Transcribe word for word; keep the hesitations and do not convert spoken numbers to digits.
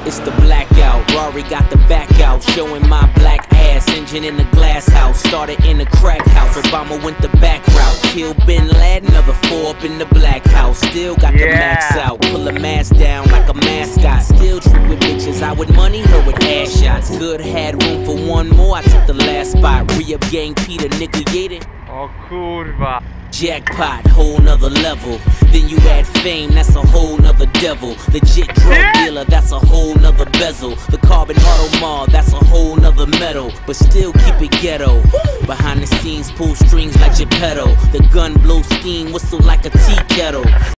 It's the blackout, Rory got the back out, showing my black ass, engine in the glass house, started in the crack house, Obama went the back route, killed Bin Laden, another four up in the black house, still got the Yeah. max out, pull a mask down like a mascot, still trick with bitches, I would money her with ass shots, good had room for one more, I took the last spot, re-up gang Peter, nigga Yaden. O kurwa. Jackpot, whole nother level. Then you add fame, that's a whole nother devil. Legit drug Yeah. dealer, that's a whole nother bezel. The carbon automall, that's a whole nother metal. But still keep it ghetto. Behind the scenes, pull strings like Geppetto. The gun blows steam, whistle like a tea kettle.